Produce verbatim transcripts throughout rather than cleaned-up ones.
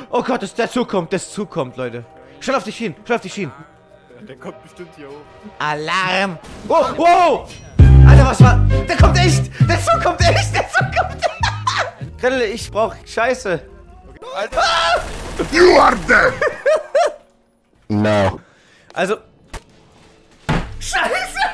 Oh Gott, das, der Zug kommt, das Zug kommt, Leute. Schnell auf die Schienen, schnell auf die Schienen. Der kommt bestimmt hier hoch. Alarm! Wow, wow! Alter, was war? Der kommt echt! Der Zug kommt echt! Der Zug kommt! Grille, ich brauch Scheiße. Okay. Alter! Ah! You are dead! No. Also... Scheiße!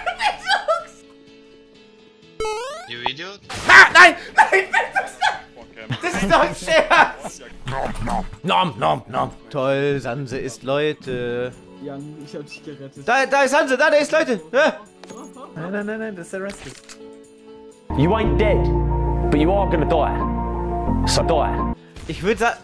You idiot? Ah, nein! Nein! Das ist doch ein Scherz! Nom, nom, nom. Toll, Sanse ist Leute. Jan, ich hab dich gerettet. Da, da ist Sanse, da, da ist Leute. Ja. Nein, nein, nein, nein, das ist der Rest. You ain't dead, but you are gonna die. So die. Ich würde sagen...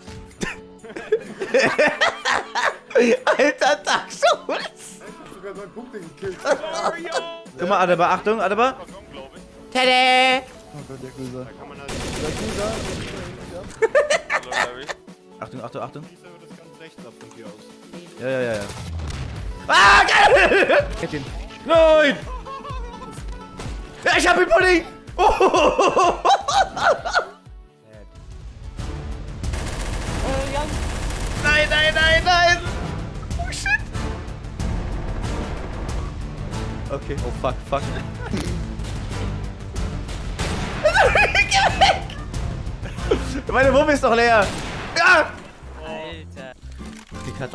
Alter, Dark Souls! Ich hab sogar so einen Kumpel gekillt. Guck mal, Adaba, Achtung, Adaba. Tada! Oh Gott, der Kusa. Da kann man halt... Achtung, Achtung, Achtung. Das ganz rechts ab von hier aus. Ja, ja, ja, ja. Ah, geil! Hätt ihn. Nein! Ja, ich hab den Pudding! Oh. Nein, nein, nein, nein! Oh shit! Okay, oh fuck, fuck. Geh weg! Meine Wumme ist doch leer! Ja! Alter! Die Katze.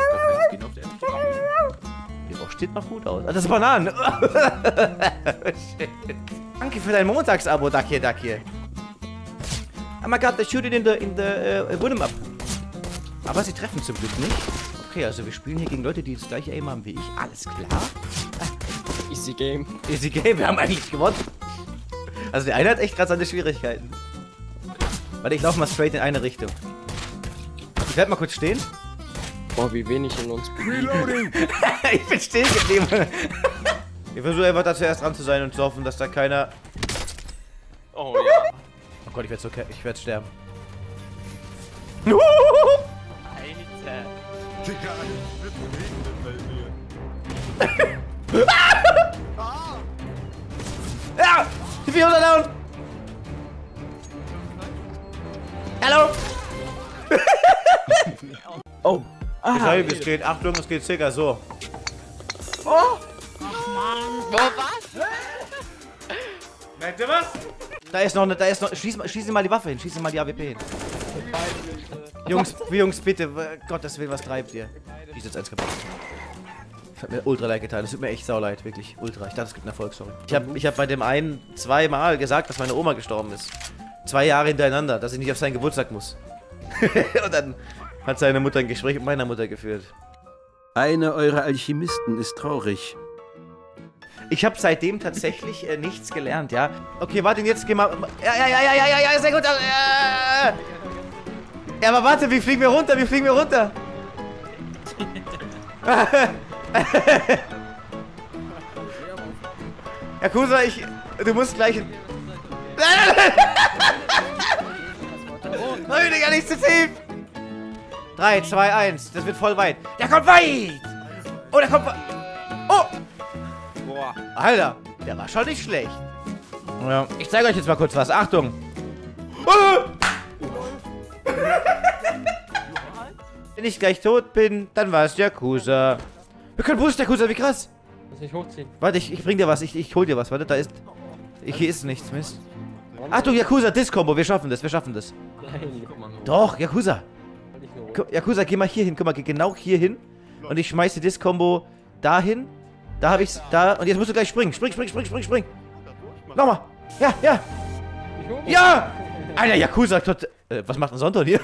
Die Woche steht noch gut aus. Ah, das ist Bananen! Shit. Danke für dein Montagsabo, Duck hier, Duck hier. Oh my god, they shoot it in the, in the uh, Wooden Up. Aber sie treffen zum Glück nicht. Okay, also wir spielen hier gegen Leute, die das gleiche Aim haben wie ich. Alles klar. Easy Game. Easy Game, wir haben eigentlich gewonnen. Also der eine hat echt gerade seine Schwierigkeiten. Warte, ich laufe mal straight in eine Richtung. Ich bleib mal kurz stehen. Boah, wie wenig in uns. Reloading! Ich bin stehen geblieben. Ich versuche einfach da zuerst dran zu sein und zu hoffen, dass da keiner... Oh ja. Oh Gott, ich werde so ich werde sterben. Alter. Digga, ich bin bewegen, weil wir... Ja! Die vierhundert down! Hallo! Oh. Ah, Ich sage, es geht, Achtung, es geht circa so. Oh Mann. Oh, was? Merkt ihr was? Da ist noch eine, da ist noch, schieß, schieß mal die Waffe hin, schieß mal die A W P hin. Jungs, Jungs, bitte, Gottes Willen, was treibt ihr? Ich ist jetzt eins kaputt. Das hat mir ultra leid getan, das tut mir echt sauleid, wirklich, ultra. Ich dachte, es gibt einen Erfolg, sorry. Ich habe ich hab bei dem einen zweimal gesagt, dass meine Oma gestorben ist. Zwei Jahre hintereinander, dass ich nicht auf seinen Geburtstag muss. Und dann hat seine Mutter ein Gespräch mit meiner Mutter geführt. Einer eurer Alchemisten ist traurig. Ich habe seitdem tatsächlich äh, nichts gelernt, ja. Okay, warte, jetzt geh mal. Ja, ja, ja, ja, ja, ja, ja, sehr gut. Ja, ja, aber warte, wie fliegen wir runter? Wie fliegen wir runter? Herr Kusa, ich. Du musst gleich. Nein, Digga, nicht zu tief! drei, zwei, eins. Das wird voll weit. Der kommt weit! Oh, der kommt weit! Oh! Boah. Alter, der war schon nicht schlecht. Ja, ich zeige euch jetzt mal kurz was. Achtung! Oh! Wenn ich gleich tot bin, dann war es Yakuza. Wir können Boost, Yakuza, wie krass! Muss ich hochziehen. Warte, ich, ich bring dir was. Ich, ich hol dir was. Warte, da ist... Ich, hier ist nichts, Mist. Achtung, Yakuza, Dis-Combo. Wir schaffen das, wir schaffen das. Nein. Doch, Yakuza. Yakuza, geh mal hier hin. Guck mal, geh genau hier hin. Und ich schmeiße Dis-Combo dahin. Da hab ich's. Da. Und jetzt musst du gleich springen. Spring, spring, spring, spring, spring. Nochmal. Ja, ja. Ja! Alter, Yakuza. Tot, äh, was macht ein Sonntag hier?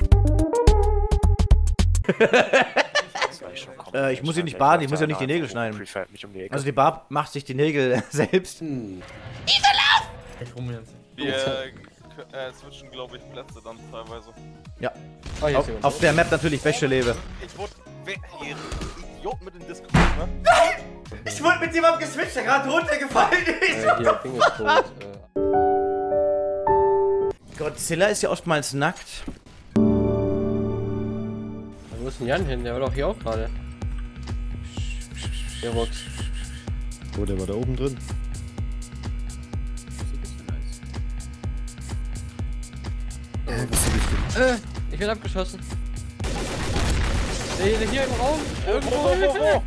äh, ich muss ihn nicht baden. Ich muss ja nicht die Nägel schneiden. Also die Barb macht sich die Nägel selbst. Hm. Wir äh, switchen, glaube ich, Plätze dann teilweise. Ja. Oh, auf, auf der Map natürlich beste Lebe. Ich wurde... Ihr Idiot mit dem Discord, ne? Nein! Ich wurde mit jemandem geswitcht, der gerade runtergefallen ist. Äh, hier, Ding ist tot. Äh. Godzilla ist ja oftmals nackt. Wo ist denn Jan hin? Der war doch hier auch gerade. Der Rox. Oh, der war da oben drin. Äh, ich bin abgeschossen. Hier, hier im Raum. Irgendwo. Wo, wo, wo?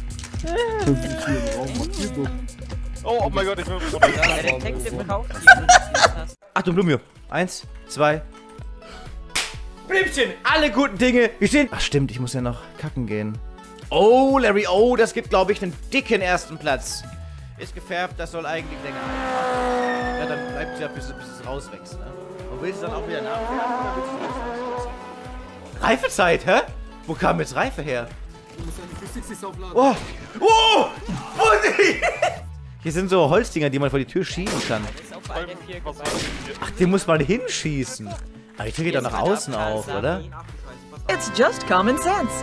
Oh, oh mein Gott, ich bin runter. Ja, der Text im Kauf hier. Achtung, Blumio. Eins, zwei. Blümchen, alle guten Dinge geschehen. Ach stimmt, ich muss ja noch kacken gehen. Oh, Larry, oh, das gibt, glaube ich, einen dicken ersten Platz. Ist gefärbt, das soll eigentlich länger halten. Ja, dann bleibt es ja, bis, bis es rauswächst, ne? Und willst du dann auch wieder nachfärben? Oder willst du das rauswachsen? Reifezeit, hä? Wo kam jetzt Reife her? Du musst deine Physik aufladen. Oh! Oh! Mutti! Hier sind so Holzdinger, die man vor die Tür schießen kann. Ach, den muss man hinschießen. Aber die Tür geht doch nach außen auf, oder? It's just common sense.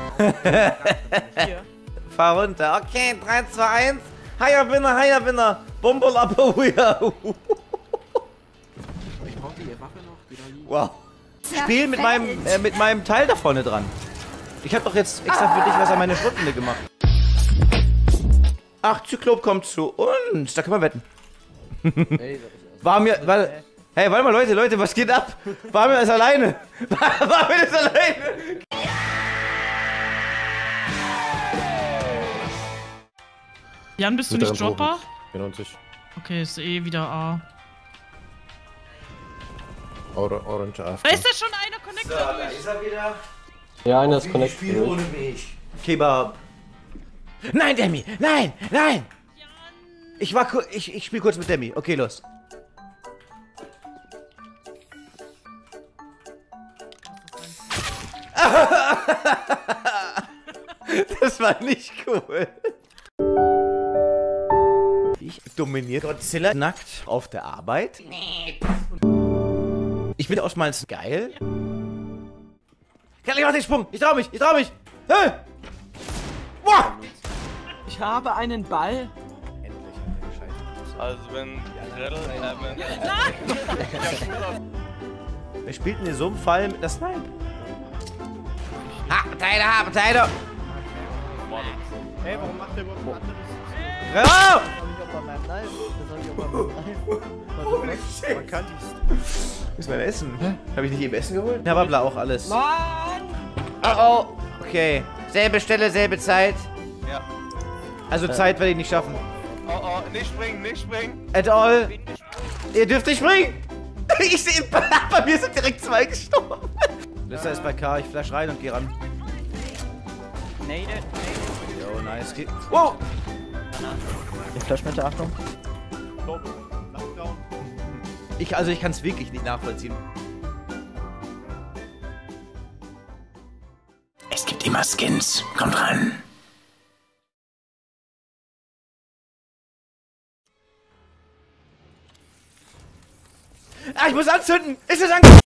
Fahr runter. Okay, drei, zwei, eins. Hiya Winner, hiya Winner. Bumble up a weir. Ich brauche die Waffe noch, die da liegt. Wow. Spiel mit meinem, äh, mit meinem Teil da vorne dran. Ich habe doch jetzt extra für dich was an meine Schrotflinte gemacht. Ach, Zyklop kommt zu uns. Da können wir wetten. War mir, war, hey, warte mal, Leute, Leute, was geht ab? War mir das alleine? War, war mir das alleine? Jan, bist du nicht Dropper? neunzig. Okay, ist eh wieder A. Or Orange A F Da K. ist ja schon einer Connector So, da durch. ist er wieder. Ja, einer ist Ich connected. spiele ohne mich. Kebab. Nein, Demi, nein, nein. Ich war ku ich, ich spiele kurz mit Demi. Okay, los. Das war nicht cool. Ich dominiere Godzilla nackt auf der Arbeit. Ich bin oftmals geil. Ich mach den Sprung. Ich trau mich. Ich trau mich. Hey! Wow! Ich habe einen Ball. Also wenn Gretel, äh, wenn... Wer spielt denn in so einem Fall mit der Snipe? Ha, Teile, ha, Teile! Hey, warum macht der überhaupt ein anderes? Oh! Holy shit! Man kann dies. Wo ist mein Essen? Habe ich nicht eben Essen geholt? Ja, Babla auch alles. Mann! Oh oh! Okay. Selbe Stelle, selbe Zeit. Ja. Also Zeit werde ich nicht schaffen. Oh, oh, nicht springen, nicht springen. At all. Ihr dürft nicht springen! Ich sehe, bei mir sind direkt zwei gestorben. Lissa ist bei K, ich flash rein und geh ran. Nade, nade. Jo, nice. Geh. Wow! Ich flash mit der Achtung. Lockdown. Ich, also ich kann es wirklich nicht nachvollziehen. Es gibt immer Skins. Kommt ran. Ah, ich muss anzünden! Ist es ange...